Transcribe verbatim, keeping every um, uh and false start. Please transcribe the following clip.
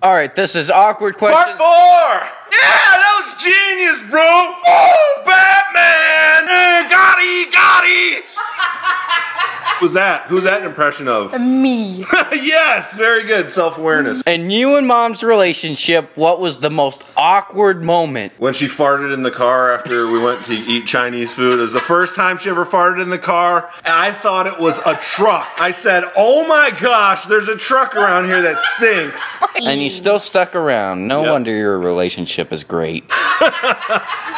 All right, this is awkward questions. Part four! Yeah, that was genius, bro! Oh, Batman! Uh, Gotti, Gotti! Who's that? Who's that an impression of? Me. Yes, very good. Self-awareness. In you and Mom's relationship, what was the most awkward moment? When she farted in the car after we went to eat Chinese food. It was the first time she ever farted in the car, and I thought it was a truck. I said, oh my gosh, there's a truck around here that stinks. And you still stuck around. No Yep. wonder your relationship is great.